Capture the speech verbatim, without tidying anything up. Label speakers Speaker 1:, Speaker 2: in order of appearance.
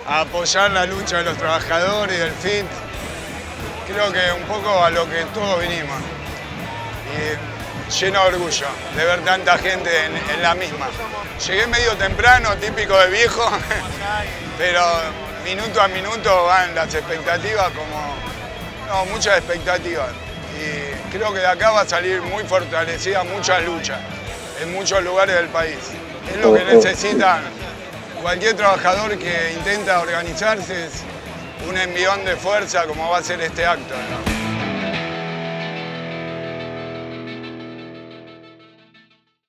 Speaker 1: a apoyar la lucha de los trabajadores y del F I T. Creo que un poco a lo que todos vinimos. Y lleno de orgullo de ver tanta gente en, en la misma. Llegué medio temprano, típico de viejo, pero minuto a minuto van las expectativas como... No, muchas expectativas. Y creo que de acá va a salir muy fortalecida muchas luchas en muchos lugares del país. Es lo que necesita cualquier trabajador que intenta organizarse, es un envión de fuerza como va a ser este acto, ¿no?